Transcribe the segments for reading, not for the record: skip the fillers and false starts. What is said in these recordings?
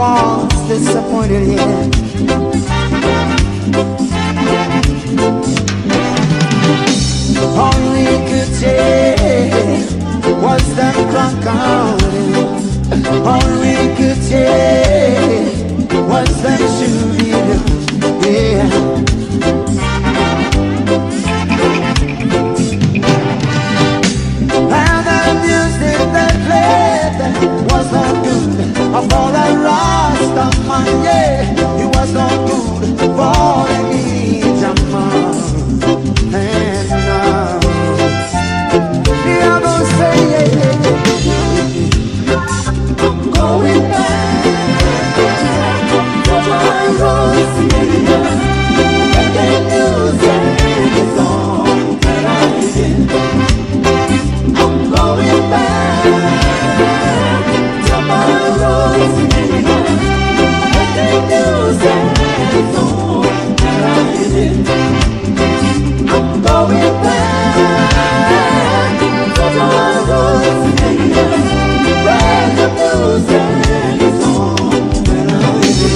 was disappointed in. All we could take was that crocodile. All we could take was that shooting. Yeah. And the music that played was not good for the rest of my year. It was not good for any Jamal. And the others say, I'm going back to my roots, and the music is on that I did. I'm going back to my roots, and the music is on that I did. I'm going back to my roots, where the music is on that I did.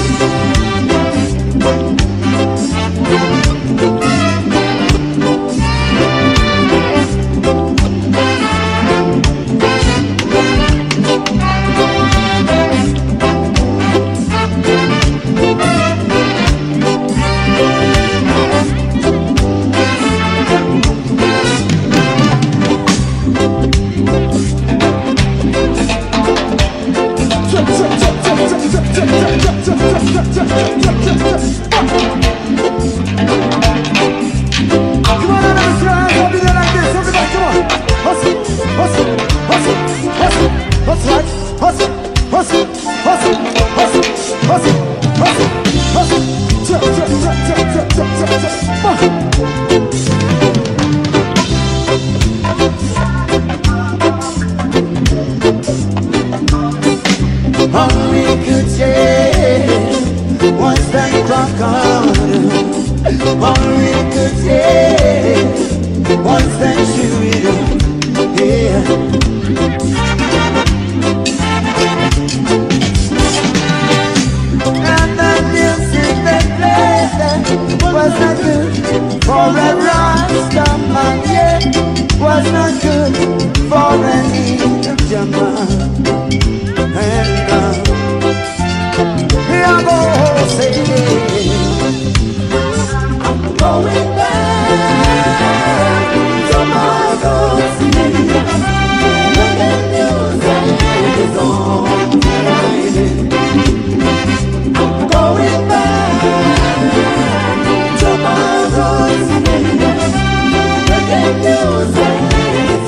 All we could take was that crocodile. All we could take was that shooting. Yeah. And the music they played was not good for a rest of my year. Was not good for any Jamal. And here I go saying, I'm going back to my roots, when the music is on that I did. I'm going back to my roots, when the music is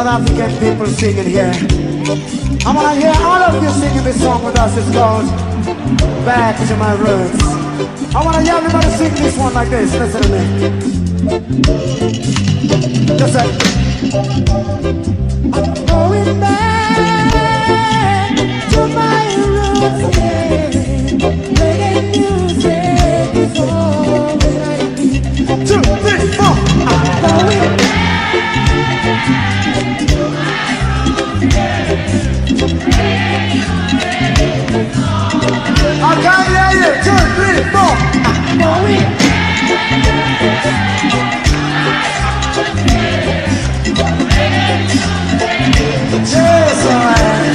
South African people singing here. I want to hear all of you singing this song with us. It's called Back to My Roots. I want to hear everybody sing this one like this. Listen to me. Just like, I'm going back to my roots, yeah. Reggae music is all that I need. 2, 3, 4. I'm going back. I can't hear you. 2, 3, 4. I'm going. Yes, alright.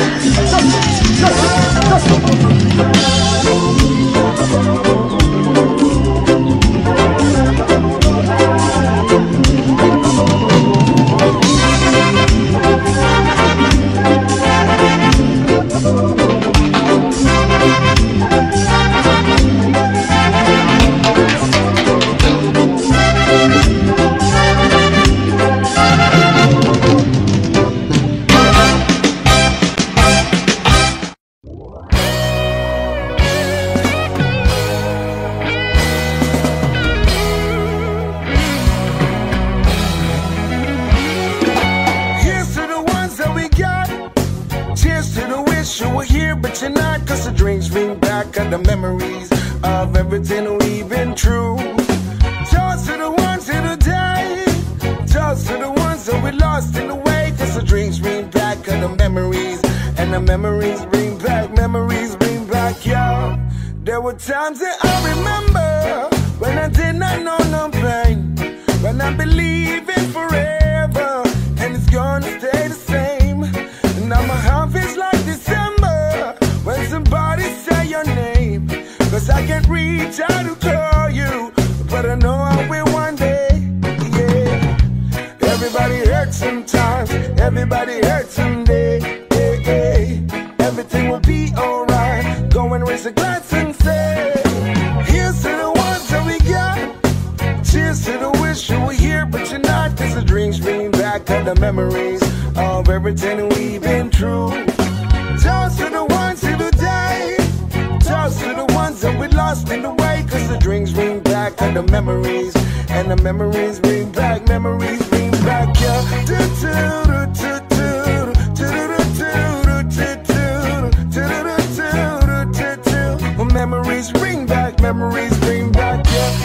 The memories of everything we've been through. Toast to the ones who died. Toast to the ones that we lost in the way. Cause the dreams bring back the memories. And the memories bring back, yeah. There were times that I remember when I did not know no pain. When I believe in forever and it's gonna stay the same. And now my heart feels like December when somebody say your name. Cause I can't reach out to call you, but I know I will one day, yeah. Everybody hurts sometimes, everybody hurts someday, yeah, yeah. Everything will be alright, go and raise a glass and say, here's to the ones that we got. Cheers to the wish you were here, but you're not. Cause the dreams bring back the memories of everything we've been through. Toast to the ones who died. Toast to the ones that we lost in the way. Cause the dreams bring back the memories. And the memories bring back, yeah. Memories bring back, yeah. Memories bring back,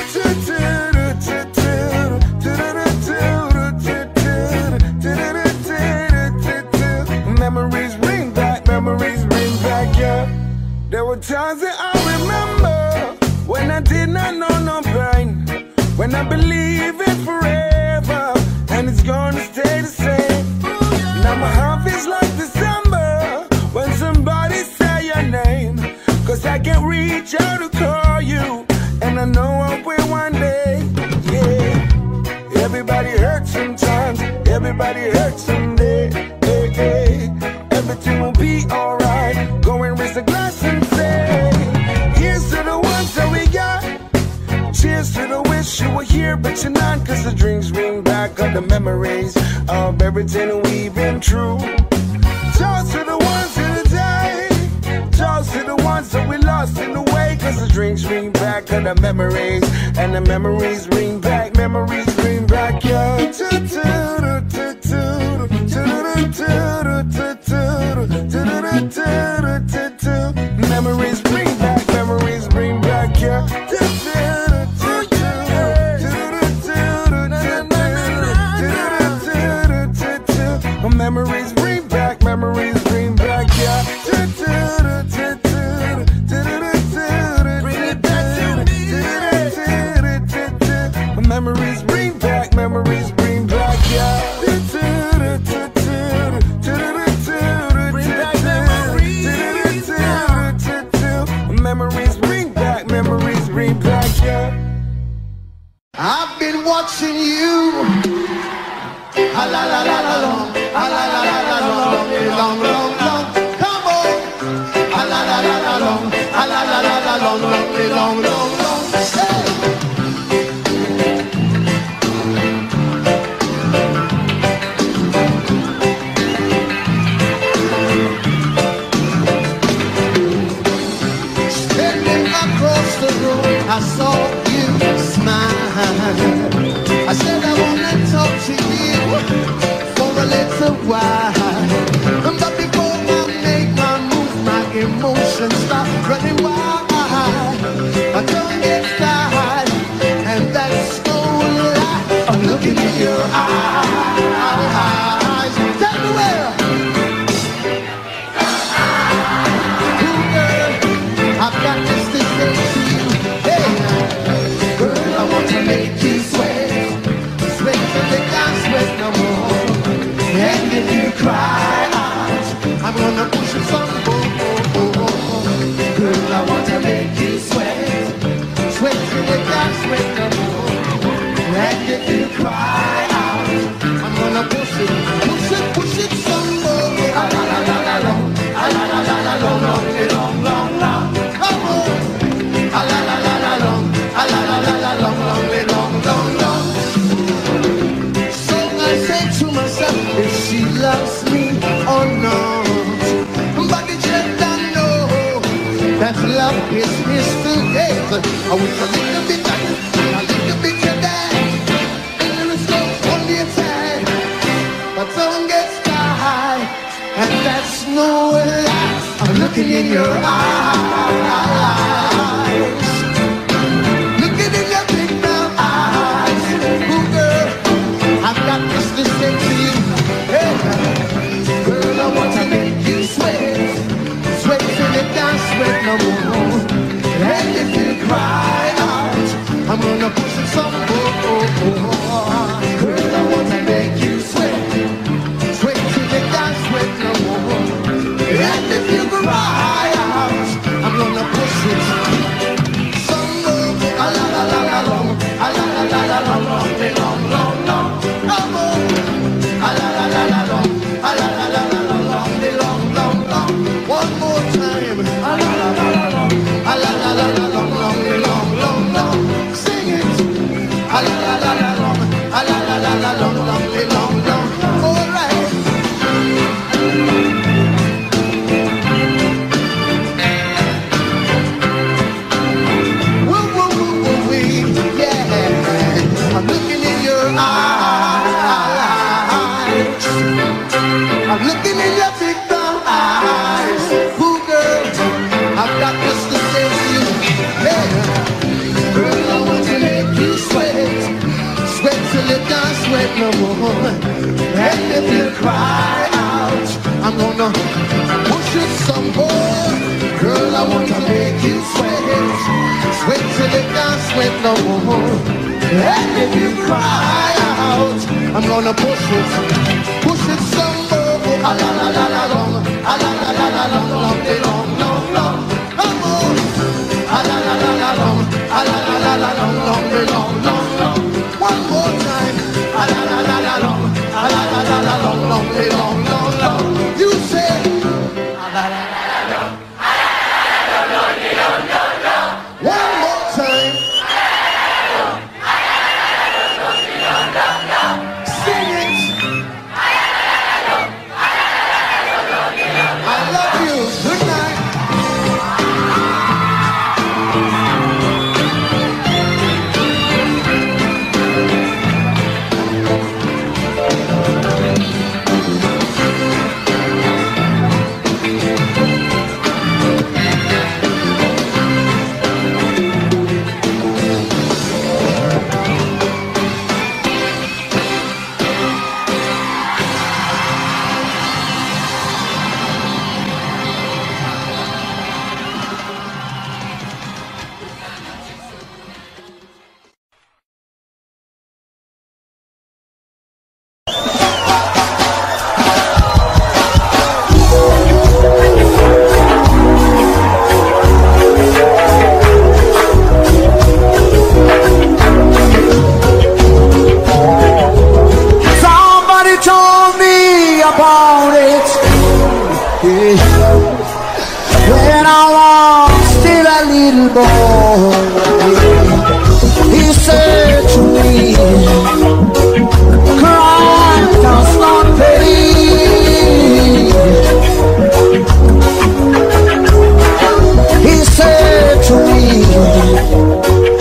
yeah. There were times that I remember when I did not know no pain. When I believe in forever and it's gonna stay the same. Now my heart feels like December when somebody say your name. Cause I can't reach out to call you, and I know I will one day, yeah. Everybody hurts sometimes, everybody hurts someday, hey, hey. Everything will be alright, go and raise a glass and say, here's to the ones that we got. Cheers to the wish you were here, but you're not. Cause the dreams bring back the memories of everything we've been through. Toast to the ones who died. Toast to the ones that we lost in the way. Cause the dreams bring back the memories. And the memories bring back, yeah. Memories bring back, yeah. Memories bring back, yeah. Memories bring back, yeah. Bring it back to me. Memories bring back, memories bring back, yeah. Bring back memories, yeah. Memories bring back, memories bring back, yeah. I've been watching you. A la la la la long, a la la la la long, long, long, long. Come on. A la I saw you smile. I said I wanna talk to you for a little while. But before I make my move, my emotions stop running wild. My tongue gets tied, and that's no lie. I'm looking in your eyes. Tell me where. Ooh, girl, I've got this to say to you. Hey, girl, I want to make you sweat. Sweat till you can't sweat no more. And if you cry out, I'm gonna push you some more. Girl, I want to make you sweat. Sweat till you can't sweat no more. And if you cry out, I'm gonna push it some more. Ah la la la la long, ah la la la la long, long, long, long. Come on. Ah la la la la long, ah la la la la long, long, long, long. So I say to myself, if she loves me or not, but the gender know that love is misbehaved. I wish a little bit of that, and let's go on the attack. But don't get tired, and that's no lie. I'm looking in your eyes, looking in your big brown eyes. Ooh, girl, I've got this to say to you. Hey, girl, I want to make you sweat. Sweat till you can't sweat no more. And if you cry out, I'm gonna push it some more. Girl, I want to make you sweat. Sweat till you can't sweat no more. And if you cry out, I'm gonna push it some more. Ah la la la la long, ah la la la la long, long, long, long. Come on. Ah la la la la long, ah la la la la long, long, long, long. One more time. Ah la la la la long, ah la la la la long, long, long, long. Sing it. Ah la la la la long, ah la la la la long, long, long. All right. Woo, woo, woo, woo, wee. Yeah. I'm looking in your eyes. I'm looking in your big brown eyes. Ooh, girl, I've got this to say to you. Yeah. Girl, I want to make you sweat. Sweat till you can't sweat no more. And if you cry out, I'm gonna push it some more. Girl, I want to make you sweat. Sweat till you can't sweat no more. And if you cry out, I'm gonna push it some more. Ah la la la la long, ah la la la la long, long, long, long, long. Come on. Ah la la la la long, ah la la la la long, long, long, long, long. One more time. Ah la la la la long, ah la la la la long, long, long, long, long. You say. Ah la la la la long, ah la la la long, long, long, long. One more time. Sing it. I love you. Good night. When I was still a little boy, he said to me, crime does not pay. He said to me,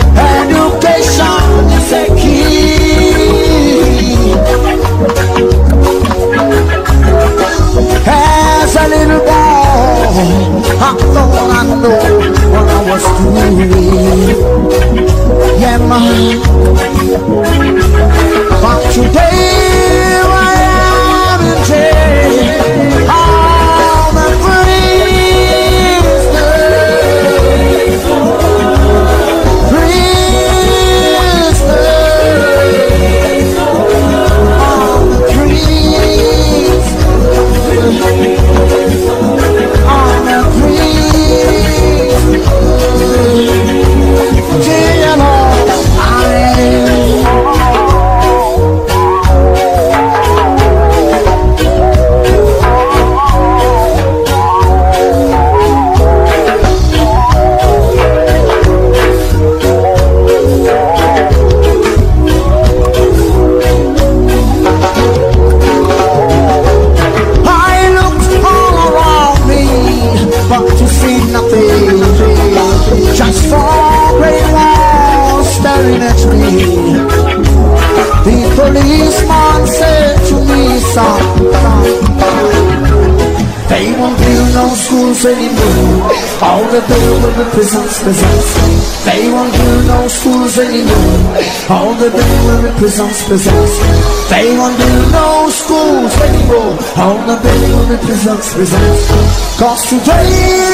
They won't build no schools anymore. All they build will be prisons, prisons. They won't build no schools anymore. All they build will be prisons, prisons. They won't build no schools anymore. All they build will be prisons, prisons. Cause today,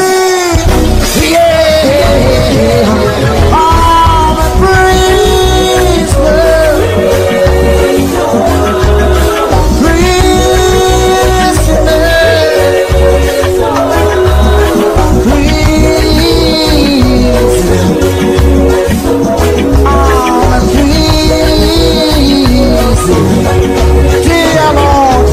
yeah, all the prisoners. Dear Lord,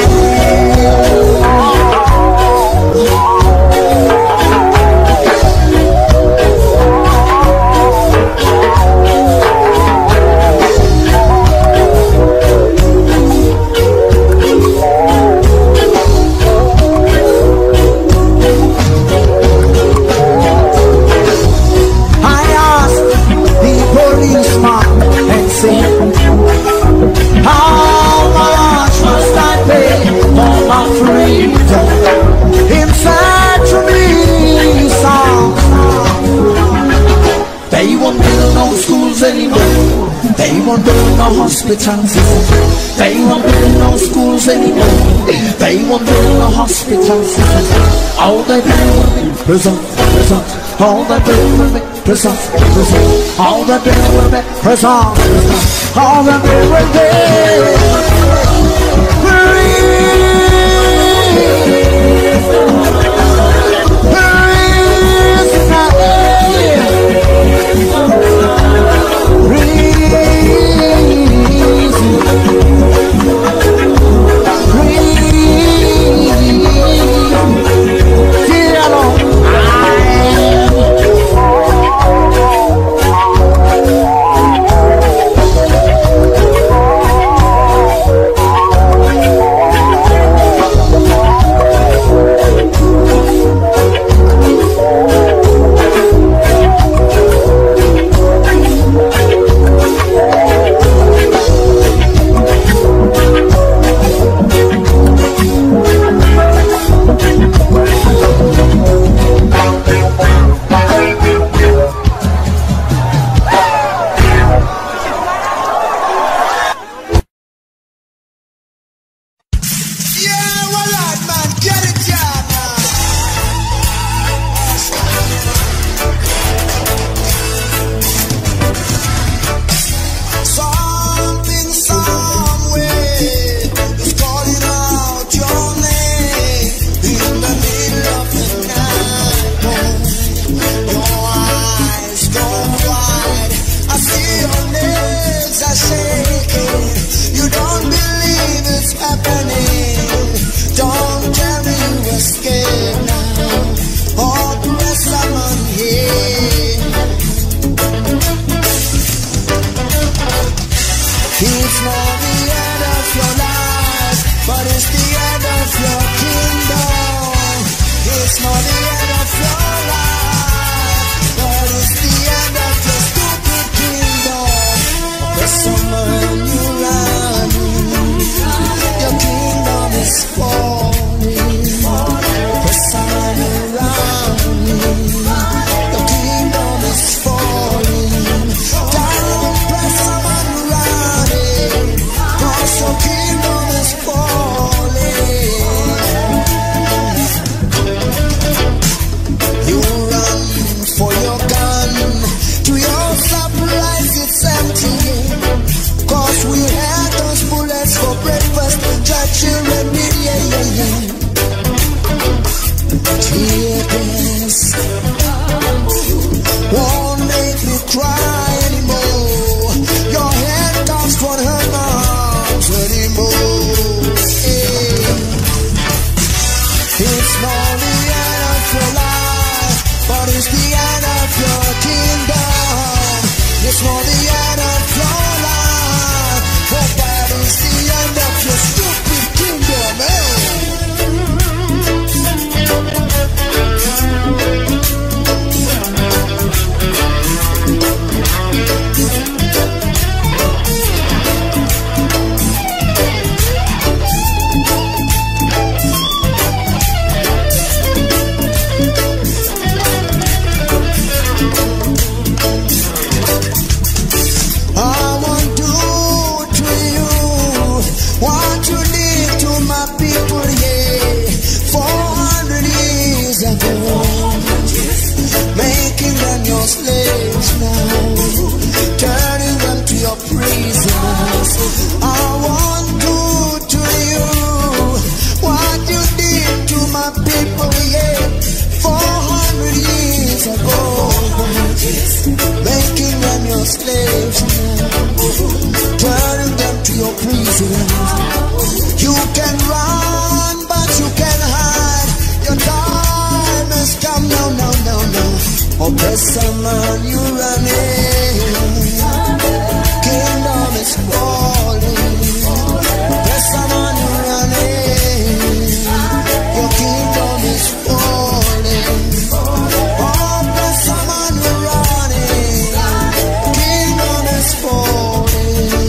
anymore. They won't build no hospitals. They won't build no schools anymore. They won't build no hospitals. All they build will be prisons, prisons. All they build will be prisons, prisons. All they build will be prisons, prisons. All they build will be Oppress a man, you running. Kingdom is falling. Oppress a man, you running. Your kingdom is falling. Oppress a man, you running. Kingdom is falling.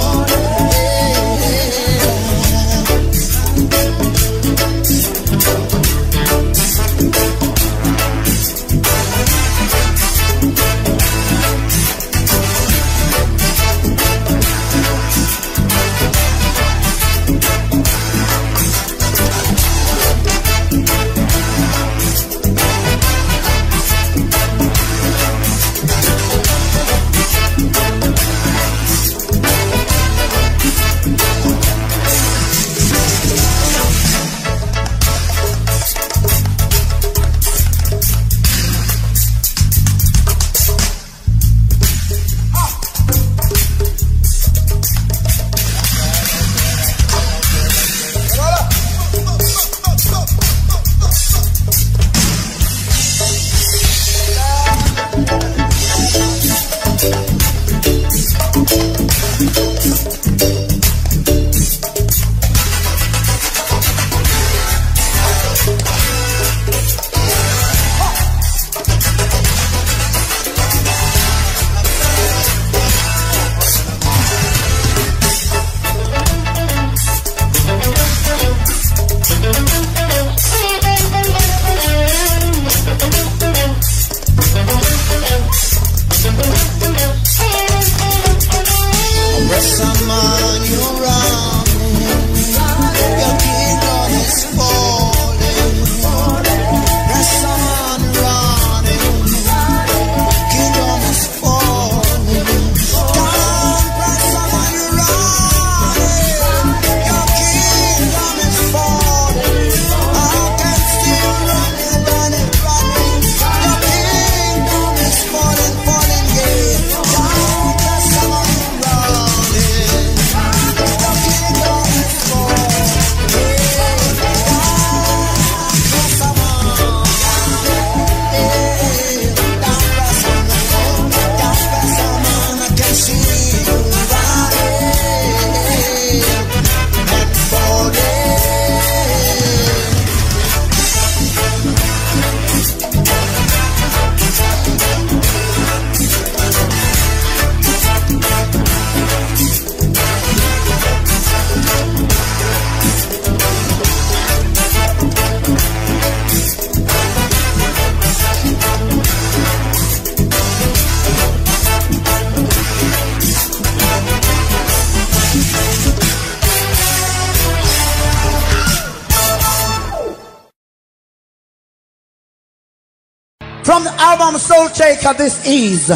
From the album Soul Shaker, this is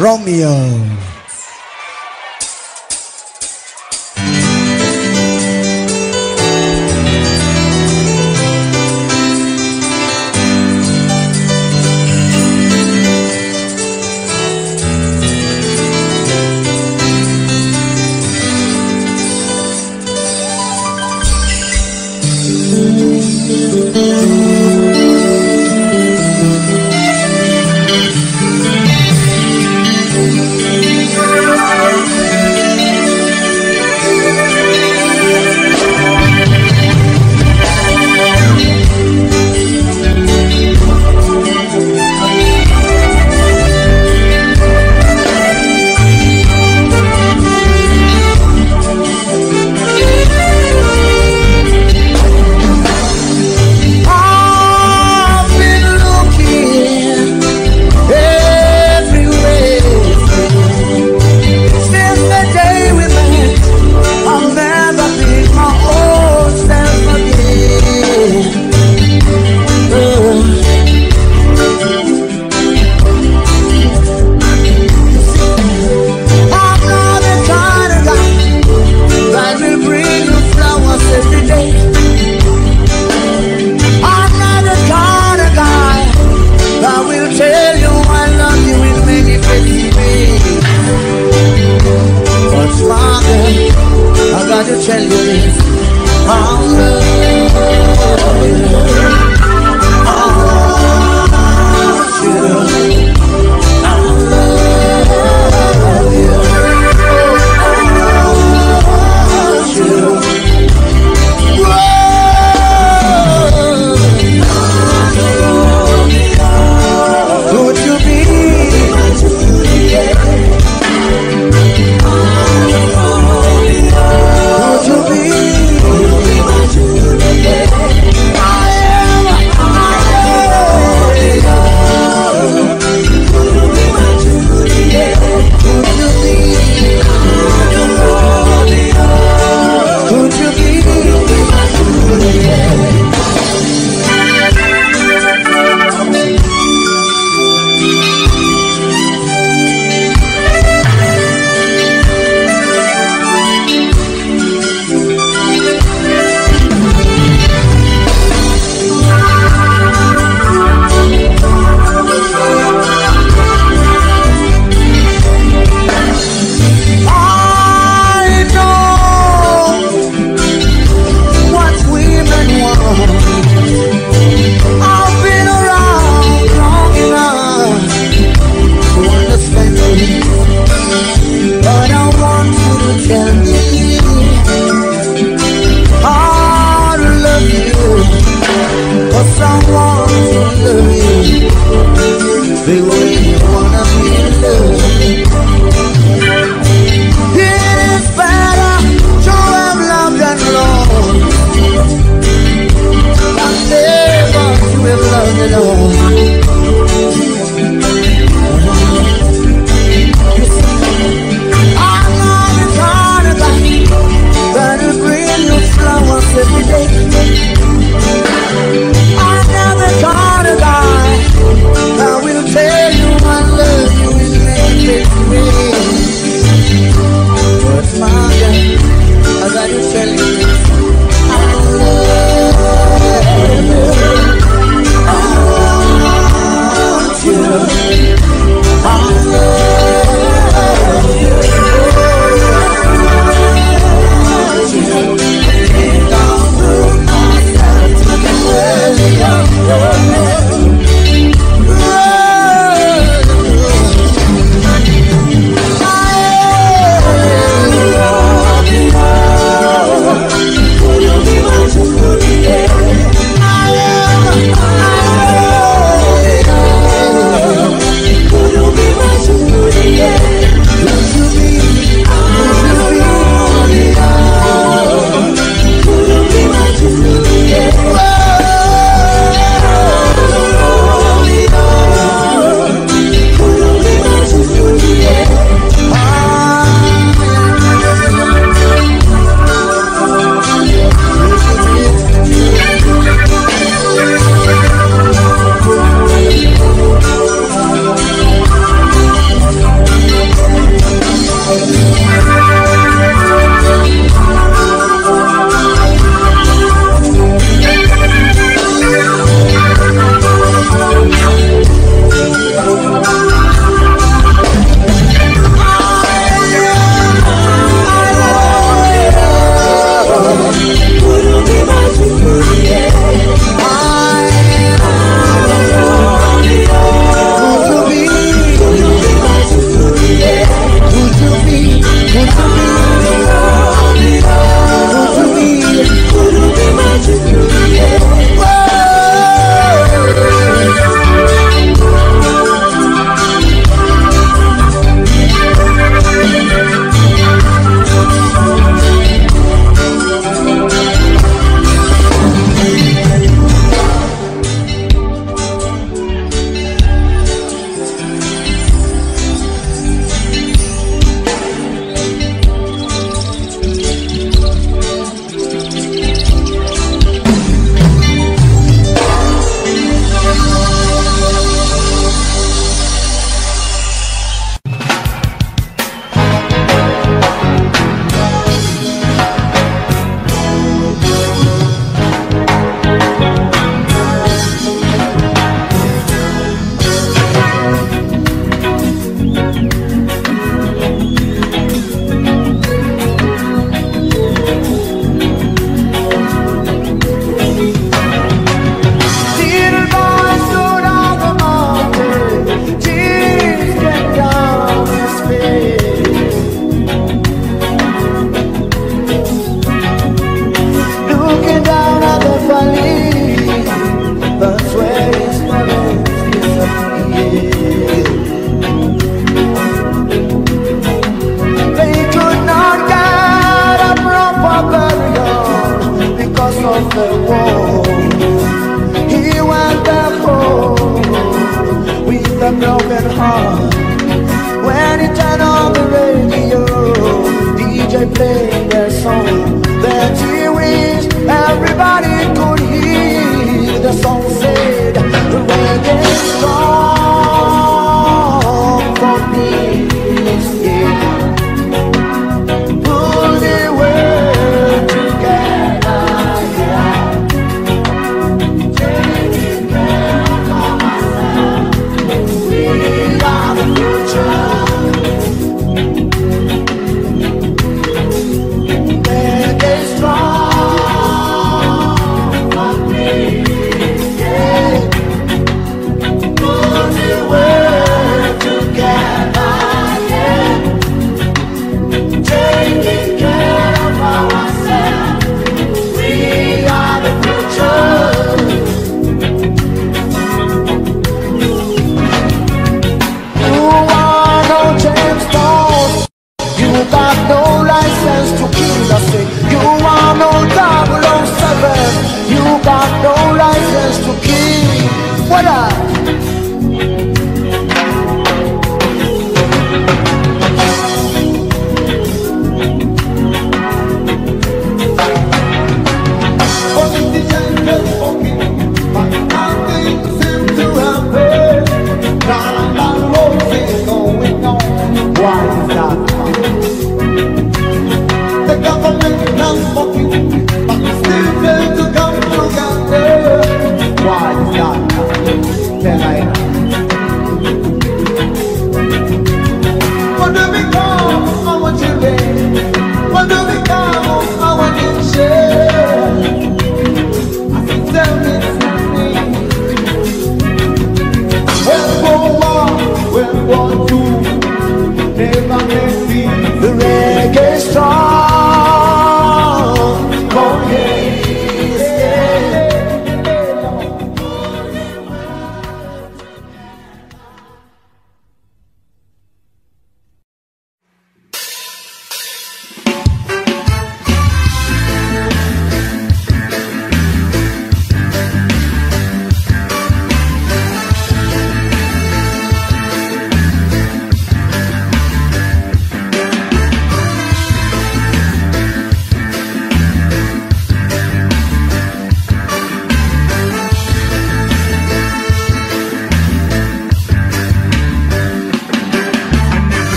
Romeo.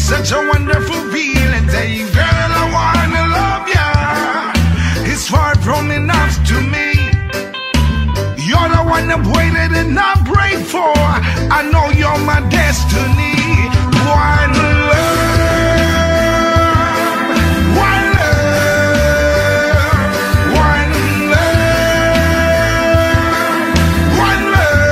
such a wonderful feeling. Say, girl, I wanna love ya. It's far from enough to me. You're the one I've waited and I prayed for. I know you're my destiny. One love, one love, one love, one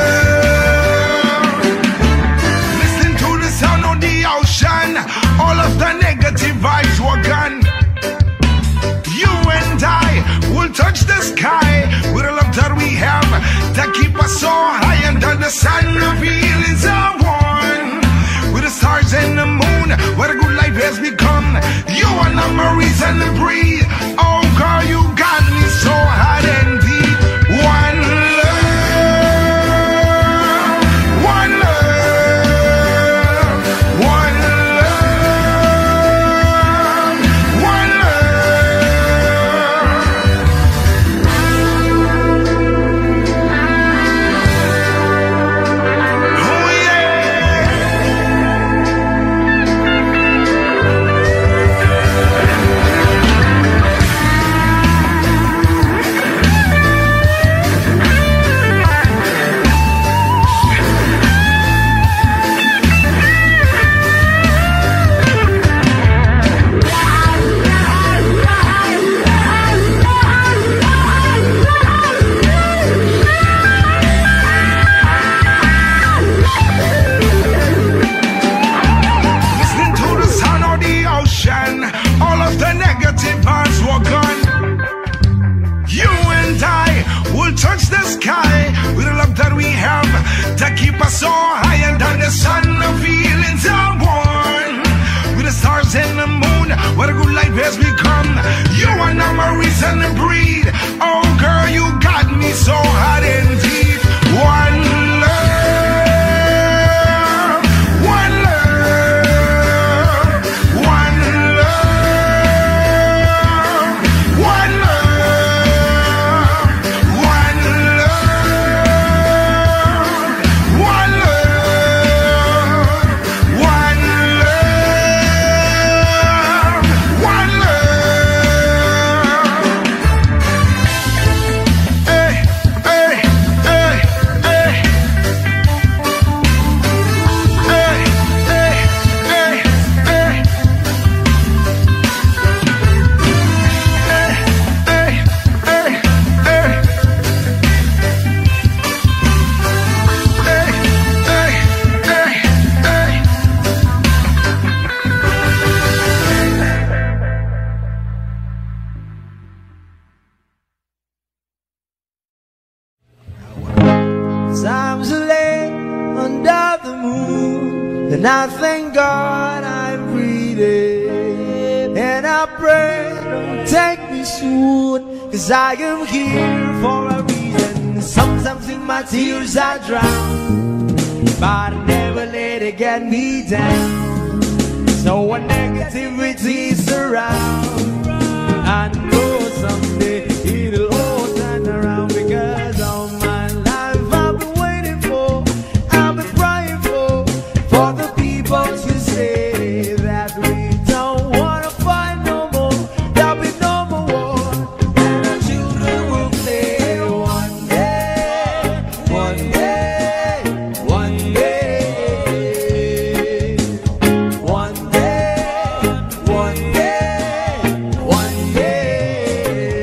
love. Listen to the sound of the ocean. All of the negative vibes were gone. You and I will touch the sky with the love that we have that keep us so high under the sun. The feelings are one with the stars and the moon. What a good life has become. You are not my reason to breathe. Oh girl, you got me so hot and deep. One love, one love, one love, one love. Oh yeah. Listening to the sound of the ocean, all of the negative parts were gone. You and I will touch the sky with the love that we have that keep us so high under the sun. The feelings are one with the stars and the moon. What a good life has become. You are not my reason to breathe. Oh girl, you got me so hot and deep. One love, one love, one love, one love, one love, one love, one love, one love. Hey, hey, hey, hey. Hey, hey, hey, hey. Hey, hey, hey, hey. Hey, hey, hey, hey. Times I lay under the moon, and I thank God I'm breathing. And I pray, don't take me soon, 'cause I am here for a reason. Sometimes in my tears I drown, but I never let it get me down. So when negativity surround, I know someday it'll all turn around. Because all my life I've been waiting for, I've been praying for the people to say that we don't wanna fight no more. There'll be no more war, and our children will play one day, one day, one day, one day, one day, one day.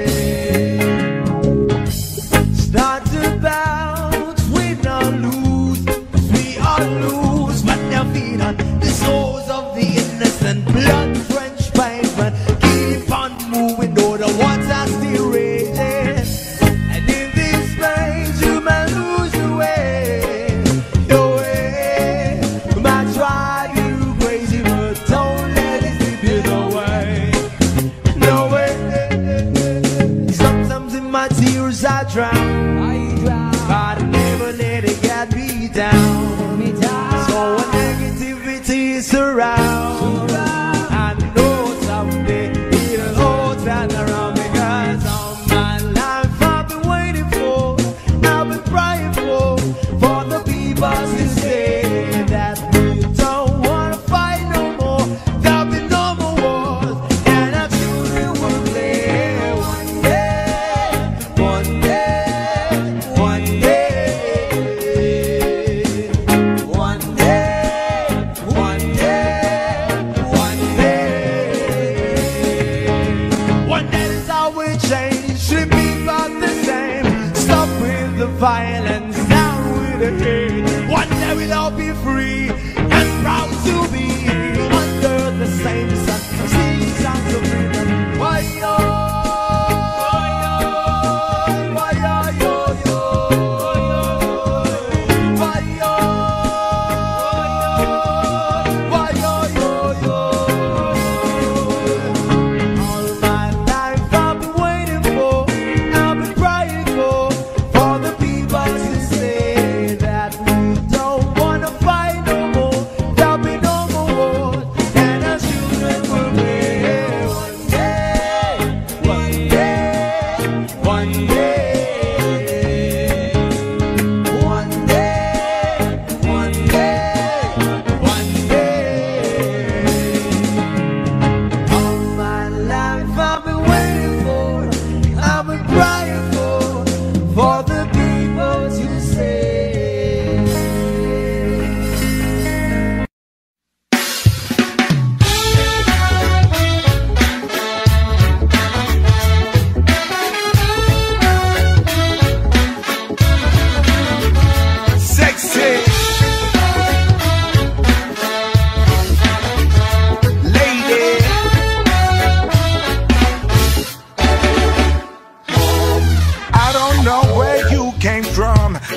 Start to bounce, we not lose, we all lose, but they're feet on the souls of the innocent. Blood French pavement, keep on moving, though the water's still raging. And in this place you might lose your way, your way. Might drive you crazy, but don't let it slip you away. No way. Sometimes in my tears I drown, but I never let it get me down. So when negativity surrounds, I know someday it'll all turn around. Because all my life I've been waiting for, I've been praying for the people to say that we don't wanna fight no more.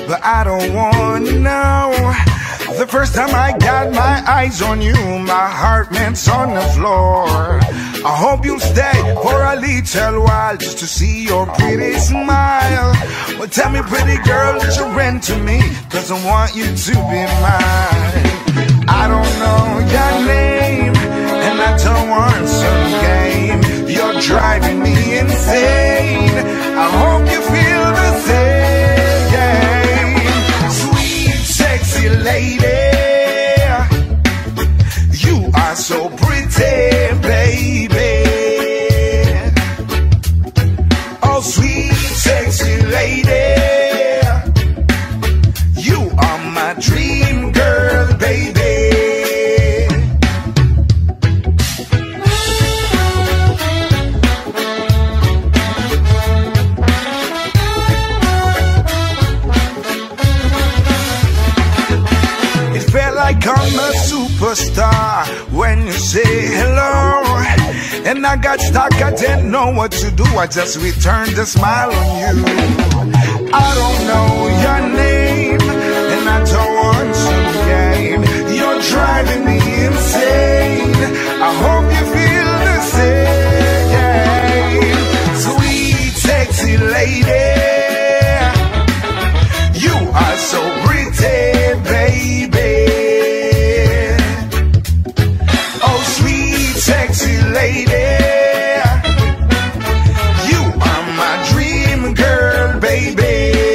but I don't wanna know. The first time I got my eyes on you, my heart went on the floor. I hope you'll stay for a little while just to see your pretty smile. Well, tell me, pretty girl, that you're into me, 'cause I want you to be mine. I don't know your name, and I don't want some game. You're driving me insane. I hope you feel the same. Sweet, sexy lady, you are so pretty, baby. Oh, sweet, sexy lady, you are my dream girl, baby. Like I'm a superstar when you say hello, and I got stuck, I didn't know what to do. I just returned the smile on you. I don't know your name, and I don't want some game. You're driving me insane. I hope you feel the same. Sweet, sexy lady, you are so pretty, baby. Sexy lady, you are my dream girl, baby.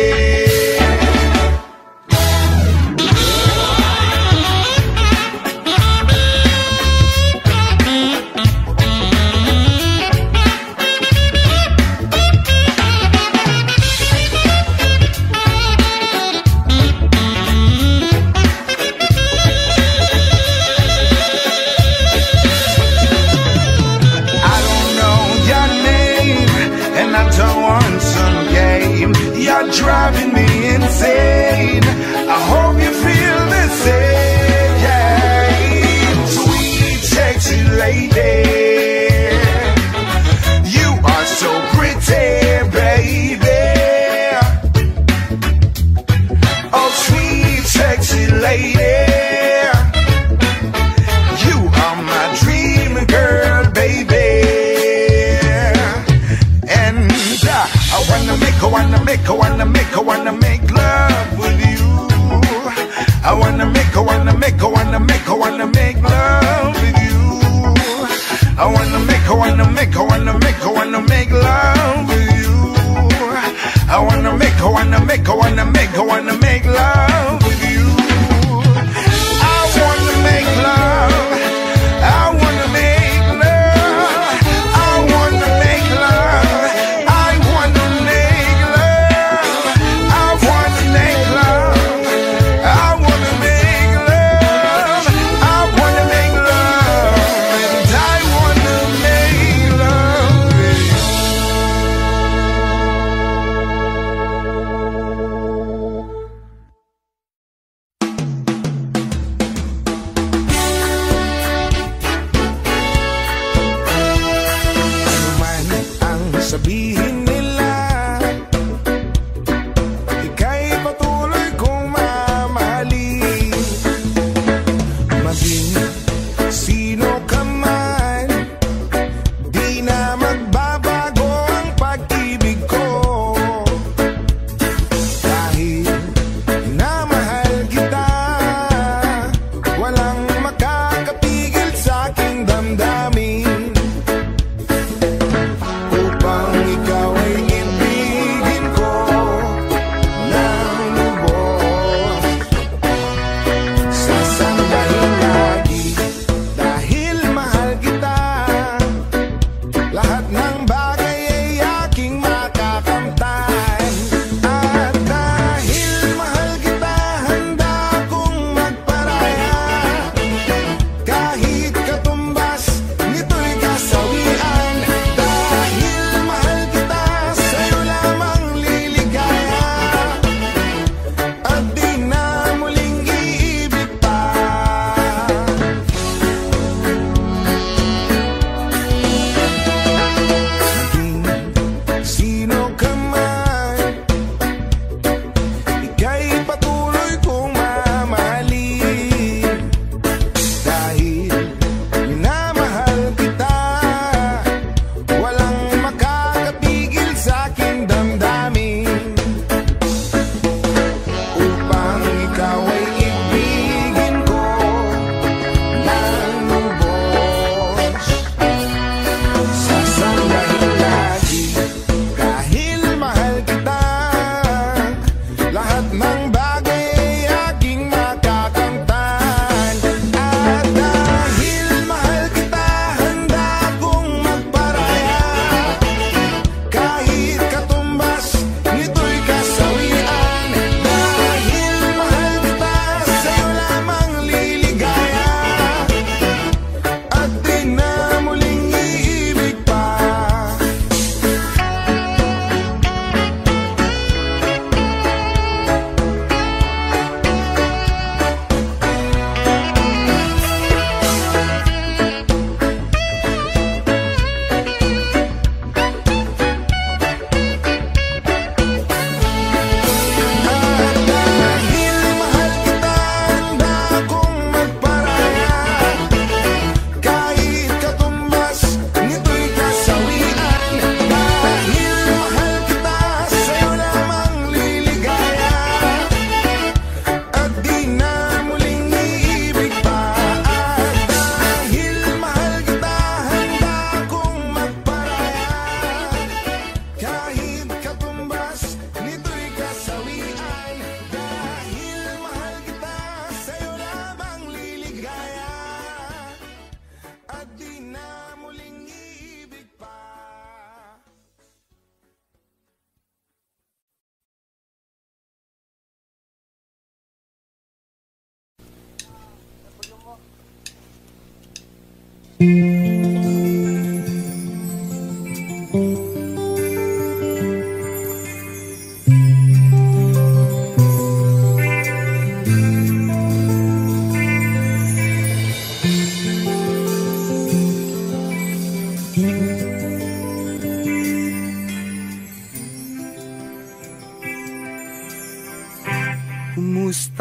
You're driving me insane. I hope you feel the same. Sweet, sexy lady, you are so pretty, baby. Oh, sweet, sexy lady, you are my dream girl, baby. And I wanna make love with you. I wanna make love with you. I wanna make love with you. I wanna make love with you.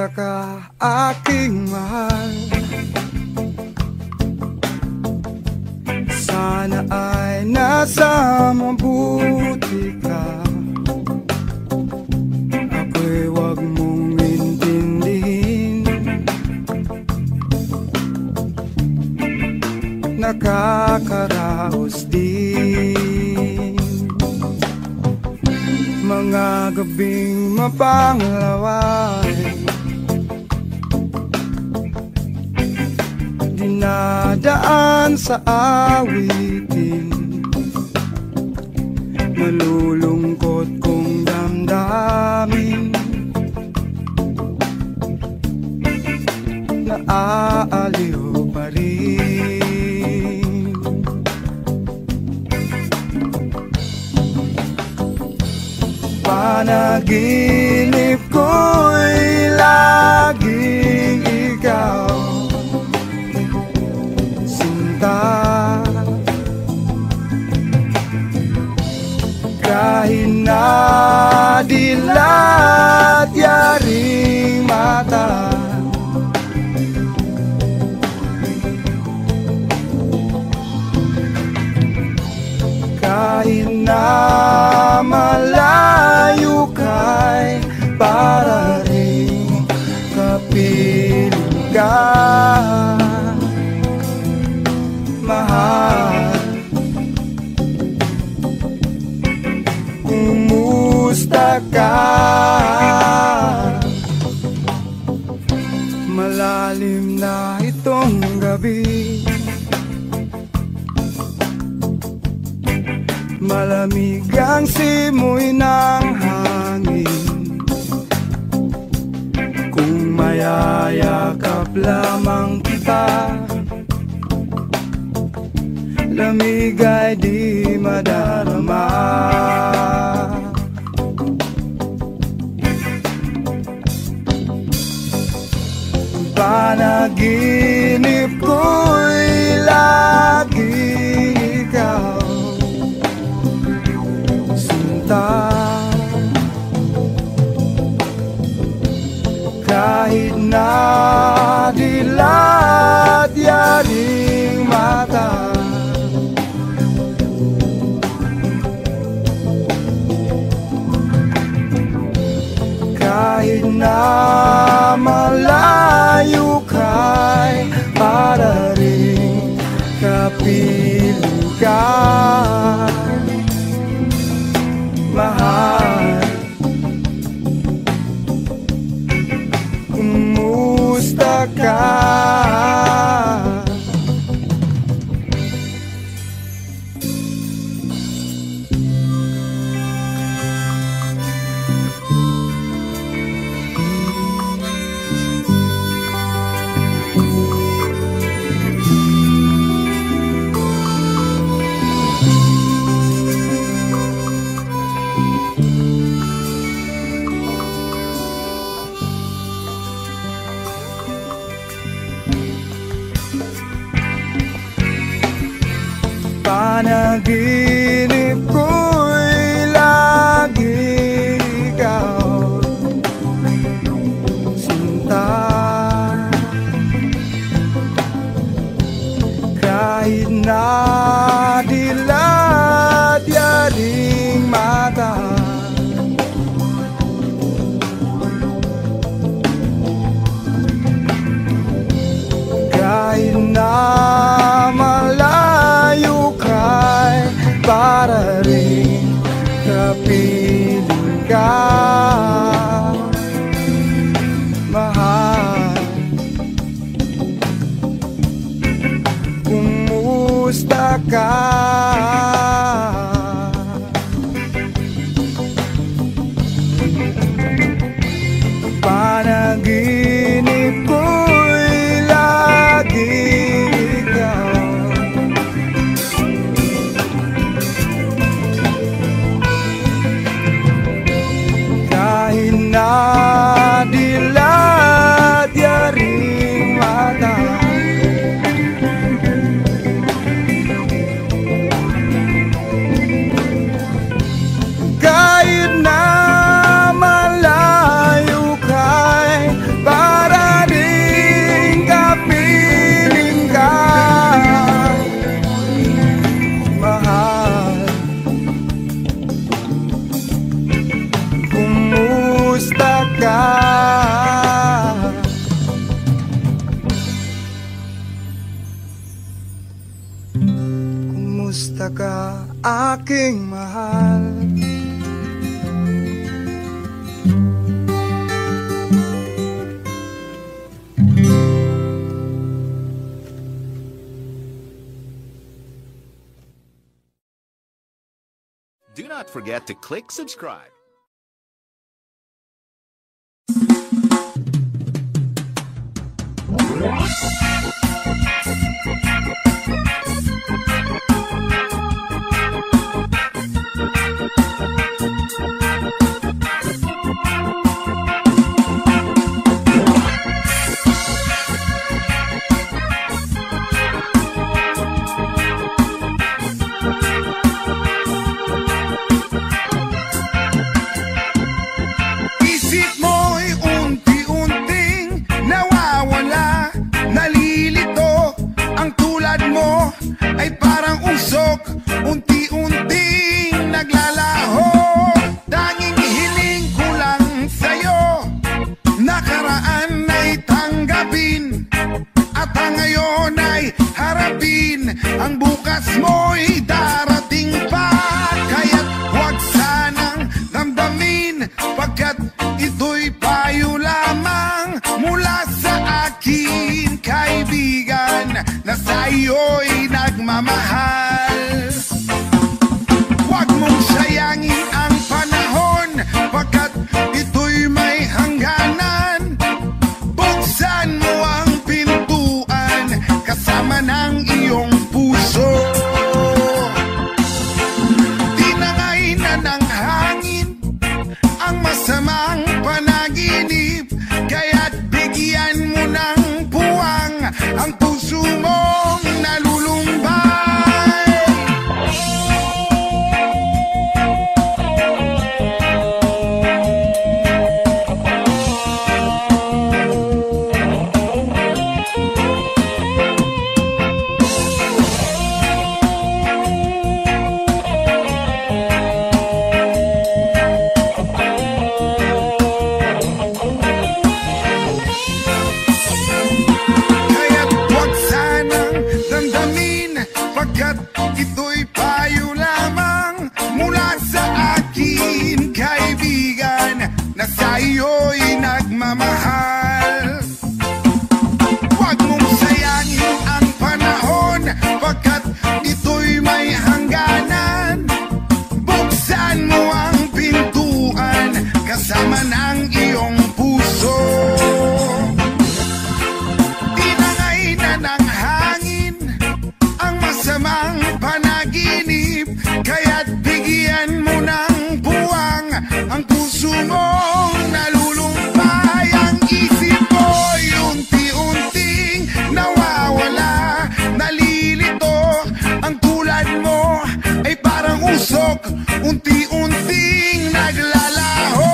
Kumusta ka, aking mahal? Sana ay nasa mabuti ka. Ako'y wag mong intindihin. Nakakaraos din mga gabing mapanglaway, dinadaan sa awitin, malulungkot kong damdamin, naaaliw pa rin. Panaginip ko'y laging ikaw, sinta. Kahit na dilat yaring mata, kahit na malayo ka'y para rin kapiling ka, mahal. Kumusta ka? Malalim na itong gabi, malamig ang simoy ng hangin. Kung mayayakap lamang kita, lamig ay di madarama. Panaginip ko'y laging ikaw, kahit na dilat yaring mata, kahit na malayo ka'y para rin kapiling ka, mahal. Kumusta ka? Panaginip ko'y laging ikaw, sinta. Kahit na dilat yaring mata, kahit na malayo ka'y para rin kapiling ka, mahal. Kumusta ka? Panaginip ko'y laging ikaw, kahit na dilat yaring mata, Kumusta ka, aking mahal? Do not forget to click subscribe. Unti-unting naglalaho. Tanging hiling ko lang sa'yo, nakaraan ay tanggapin, at ang ngayon ay harapin. Ang bukas mo'y darating pa, kaya't huwag sanang damdamin, pagkat ito'y payo lamang mula sa akin, kaibigan, na sa'yo'y nagmamahal. Huwag mong sayangin ang panahon, pagkat ito'y may hangganan. Buksan mo ang pintuan, kasama ng iyong puso. Tinangay na ng hangin ang masamang panaginip, kaya't bigyan mo ng puwang ang puso mong nalulumbay. Pagkat ito'y payo lamang mula sa akin, kaibigan, na sa'yo'y nagmamahal. Huwag mong sayangin ang panahon, pagkat ito'y may hangganan. Buksan mo ang pintuan, kasama ng iyong puso. Tinangay na ng hangin ang masamang panaginip, kaya't bigyan mo ng buwang ang puso mong nalulumbay. Ang isip mo'y unti-unting nawawala, nalilito. Ang tulad mo ay parang usok, unti-unting naglalaho.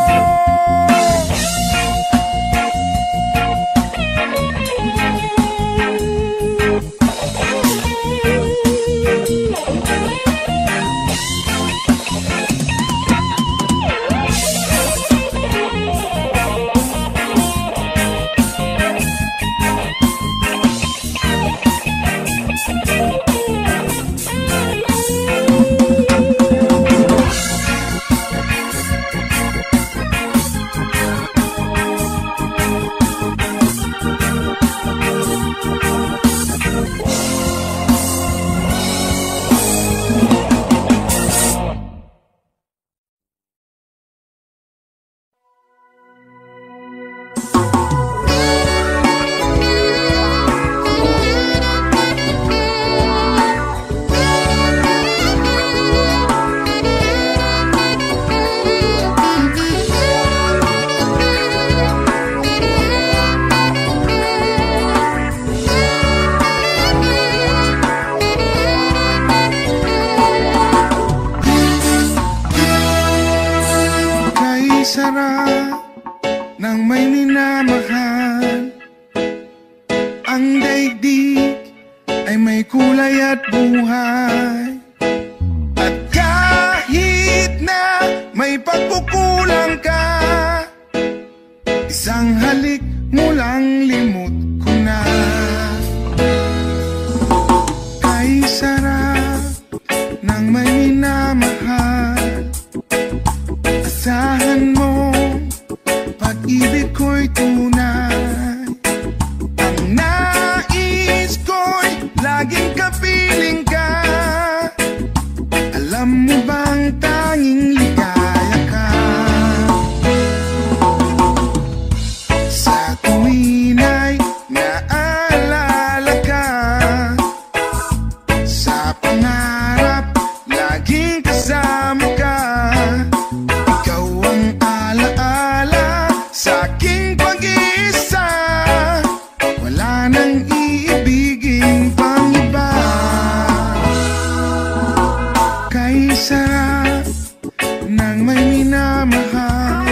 Sarap ng may minamahal, ang daigdig ay may kulay at buhay. At kahit na may pagkukulang ka, isang halik mo lang limot ko na. Kahit laging kapiling ka. Alam mo bang tanging ligaya ka sa tuwin ay naalala ka, sa pangarap laging kasama ka. Ikaw ang alaala sa aking pag-iisa, wala nang iibigin pang iba. Kay sarap ng may minamahal,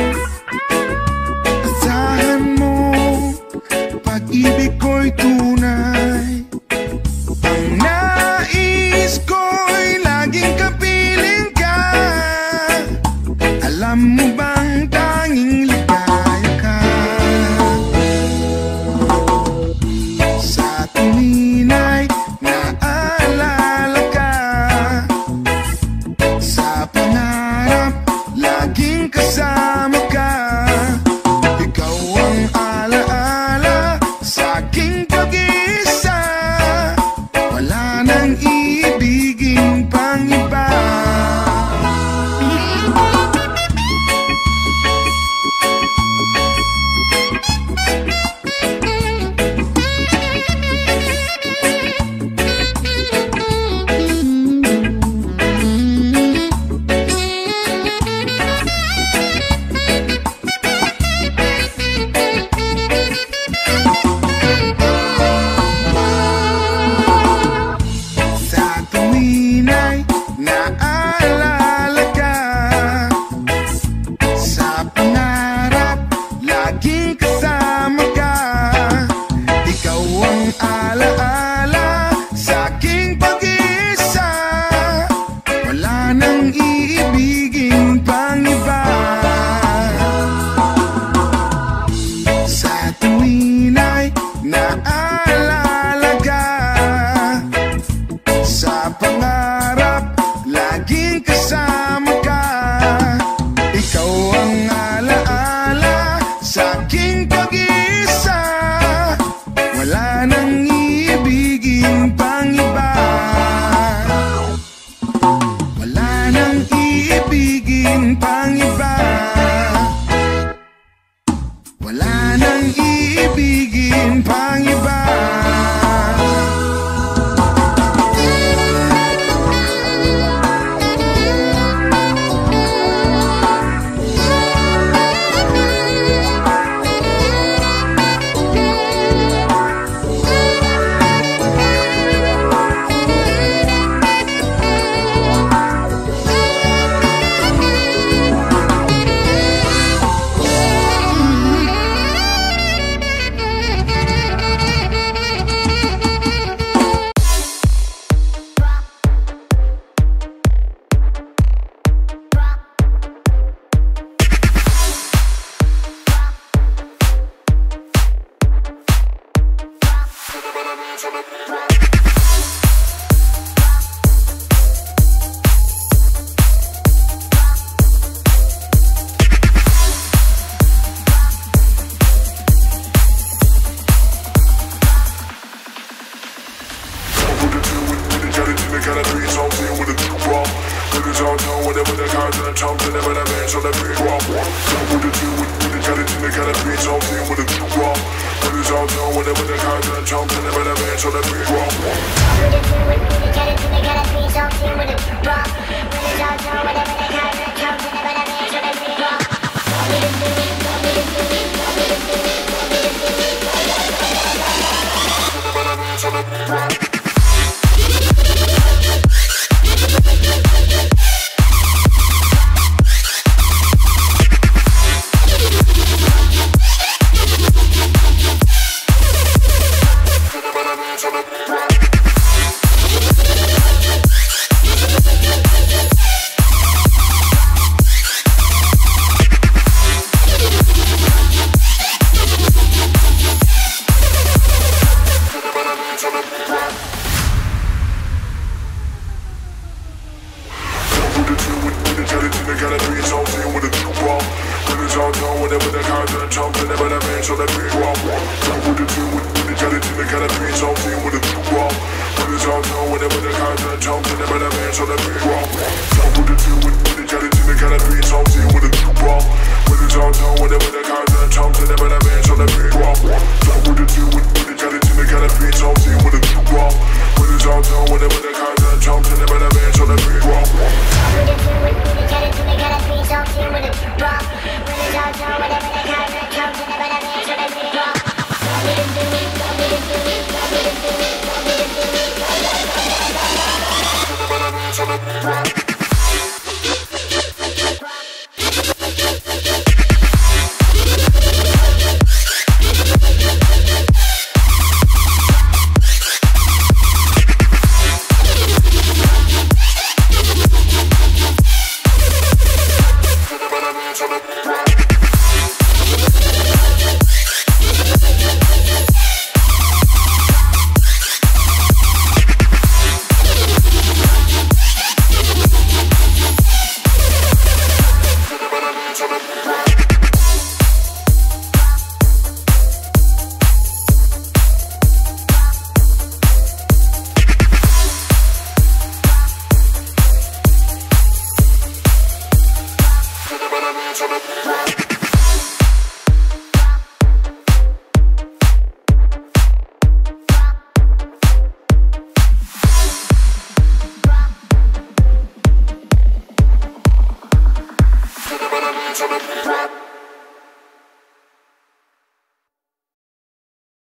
asahan mo pag-ibig ko'y tunay. Ang nais ko'y laging kapiling ka. Alam mo bang tanging ligaya ka sa tuwin ay naalala ka, sa pangarap laging kasama ka. Ikaw ang alaala sa aking pag-iisa, wala nang iibigin pang iba. Sa tuwin ay naalala ka, sa pangarap laging kasama ka. Ikaw ang alaala sa aking pag-iisa, wala nang iibigin pang iba. Sa tuwin ay naalala ka, sa pangarap laging kasama ka. Ikaw ang alaala sa aking pag-iisa, wala nang iibigin pang iba. Wala nang iibigin pang iba. Wala nang iibigin pang iba. with the cards and the tongues and the better man on the big rock. Talk with the two with the gelatin, they got a three tongues in with a jukebox. With the tongue with the cards and the tongues and the better man on the big rock. Talk with the two with the gelatin, they got a three tongues in with a jukebox. With the tongue with the cards and the tongues and the better man on the big rock. Talk with the two with the gelatin, they got a three tongues in with a jukebox. With the tongue with the cards and the tongues and the better man on the big rock. Drop.